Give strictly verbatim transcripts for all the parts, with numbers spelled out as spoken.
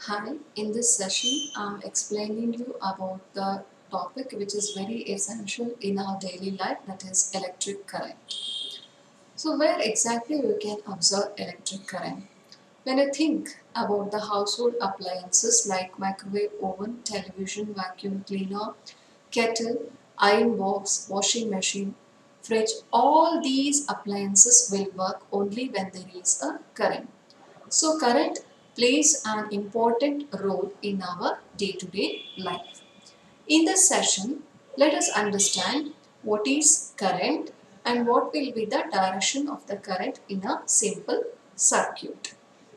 Hi, in this session, I'm explaining you about the topic which is very essential in our daily life, that is electric current. So where exactly we can observe electric current? When you think about the household appliances like microwave oven, television, vacuum cleaner, kettle, iron box, washing machine, fridge, all these appliances will work only when there is a current. So current plays an important role in our day-to-day life. In this session, let us understand what is current and what will be the direction of the current in a simple circuit.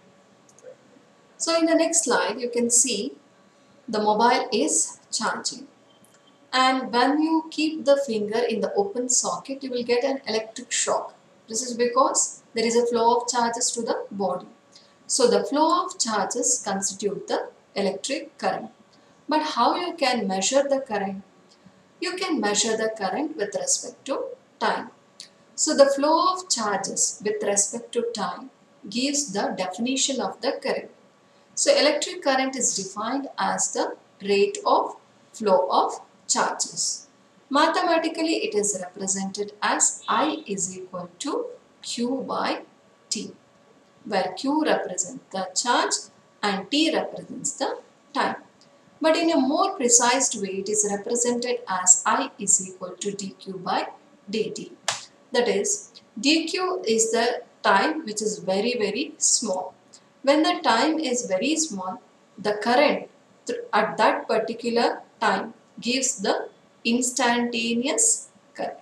So in the next slide, you can see the mobile is charging. And when you keep the finger in the open socket, you will get an electric shock. This is because there is a flow of charges to the body. So the flow of charges constitute the electric current. But how you can measure the current? You can measure the current with respect to time. So the flow of charges with respect to time gives the definition of the current. So electric current is defined as the rate of flow of charges. Mathematically, it is represented as I is equal to Q by T, where Q represents the charge and T represents the time. But in a more precise way, it is represented as I is equal to dQ by dt. That is, dQ is the time which is very very small. When the time is very small, the current at that particular time gives the instantaneous current.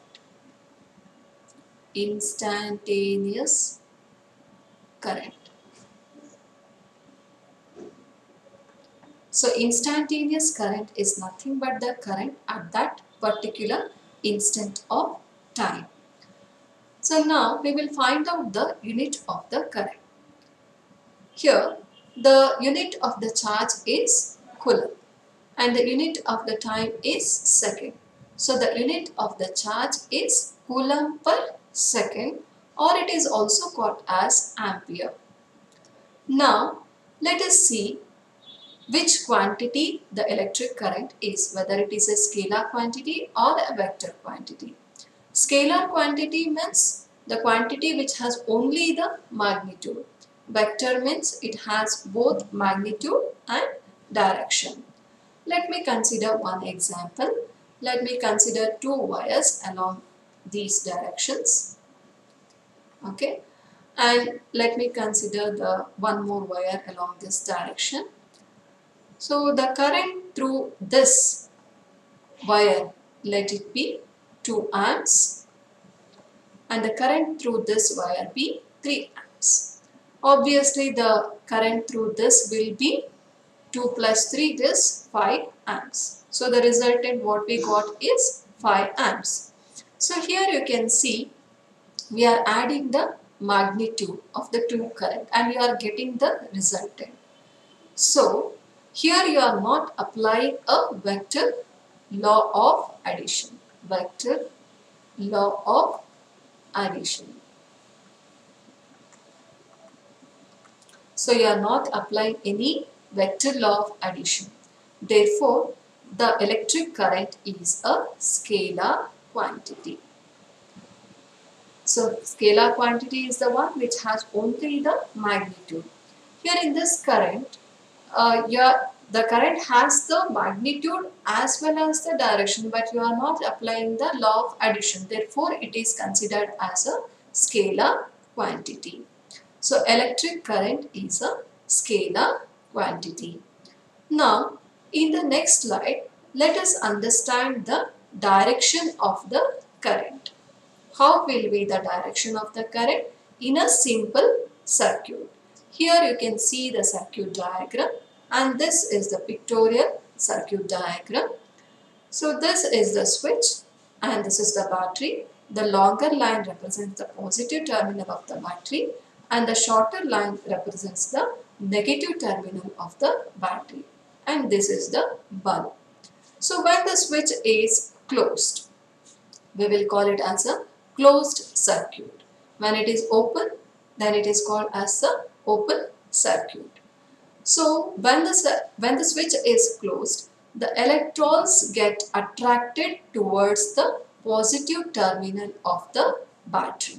Instantaneous current. So instantaneous current is nothing but the current at that particular instant of time. So now we will find out the unit of the current. Here the unit of the charge is coulomb and the unit of the time is second. So the unit of the charge is coulomb per second, or it is also called as ampere. Now let us see which quantity the electric current is, whether it is a scalar quantity or a vector quantity. Scalar quantity means the quantity which has only the magnitude. Vector means it has both magnitude and direction. Let me consider one example. Let me consider two wires along these directions. Okay, and let me consider the one more wire along this direction. So the current through this wire, let it be two amps, and the current through this wire be three amps. Obviously the current through this will be two plus three is five amps. So the resultant what we got is five amps. So here you can see we are adding the magnitude of the two current and we are getting the resultant. So here you are not applying a vector law of addition. Vector law of addition. So you are not applying any vector law of addition. Therefore, the electric current is a scalar quantity. So scalar quantity is the one which has only the magnitude. Here in this current, uh, your, the current has the magnitude as well as the direction, but you are not applying the law of addition. Therefore, it is considered as a scalar quantity. So electric current is a scalar quantity. Now, in the next slide, let us understand the direction of the current. How will be the direction of the current in a simple circuit? Here you can see the circuit diagram, and this is the pictorial circuit diagram. So this is the switch and this is the battery. The longer line represents the positive terminal of the battery and the shorter line represents the negative terminal of the battery, and this is the bulb. So when the switch is closed, we will call it as a closed circuit. When it is open, then it is called as a open circuit. So when the, when the switch is closed, the electrons get attracted towards the positive terminal of the battery,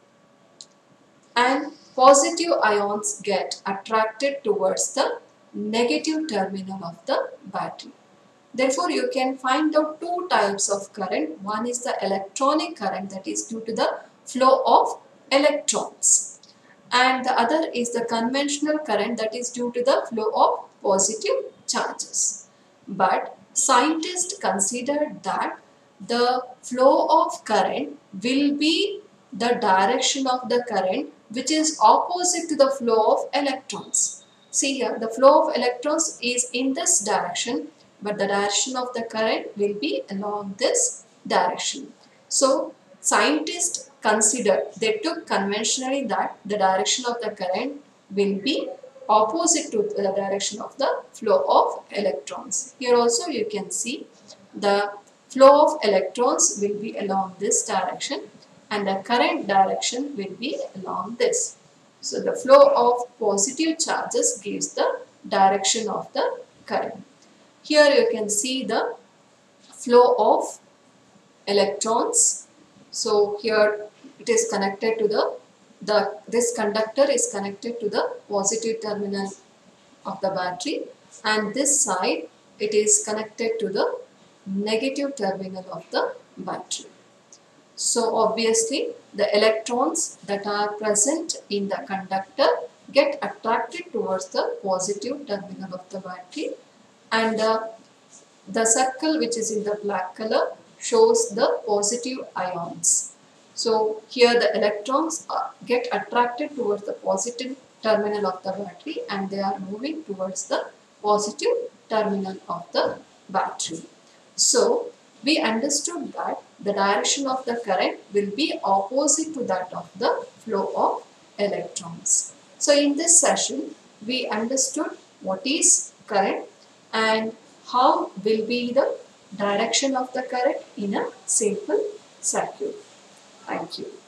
and positive ions get attracted towards the negative terminal of the battery. Therefore, you can find out two types of current. One is the electronic current, that is due to the flow of electrons, and the other is the conventional current, that is due to the flow of positive charges. But scientists considered that the flow of current will be the direction of the current which is opposite to the flow of electrons. See here, the flow of electrons is in this direction, but the direction of the current will be along this direction. So scientists considered, they took conventionally that the direction of the current will be opposite to the direction of the flow of electrons. Here also you can see the flow of electrons will be along this direction and the current direction will be along this. So the flow of positive charges gives the direction of the current. Here you can see the flow of electrons. So here it is connected to the, the this conductor is connected to the positive terminal of the battery, and this side it is connected to the negative terminal of the battery. So obviously the electrons that are present in the conductor get attracted towards the positive terminal of the battery, and uh, the circle which is in the black color shows the positive ions. So here the electrons uh, get attracted towards the positive terminal of the battery and they are moving towards the positive terminal of the battery. So we understood that the direction of the current will be opposite to that of the flow of electrons. So in this session we understood what is current and how will be the direction of the current in a simple circuit. Thank you.